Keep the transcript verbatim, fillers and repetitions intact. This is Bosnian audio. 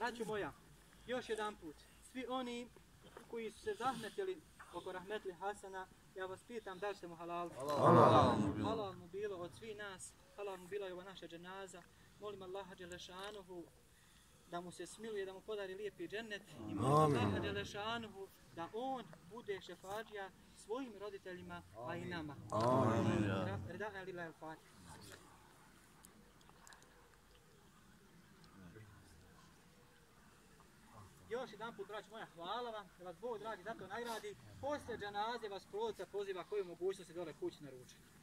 Braćo moja, još jedan put, svi oni koji su se zahmetili oko rahmetli Hasana, ja vas pitam da li ste mu halal? Halal. Halal mu bilo od svih nas, halal mu bila i ova naša dženaza. Molim Allaha Đelešanuhu da mu se smiluje, da mu podari lijepi džennet i molim Allaha Đelešanuhu da on bude šefadžija svojim roditeljima, a i nama. Amin. Redana lillahi al-Fatiha. Još jedan put, braćo moja, hvala vam, da vas Bog dragi za to nagradi. Poslije džanaze vas proroca poziva koju mogućnosti dole kući na ručak.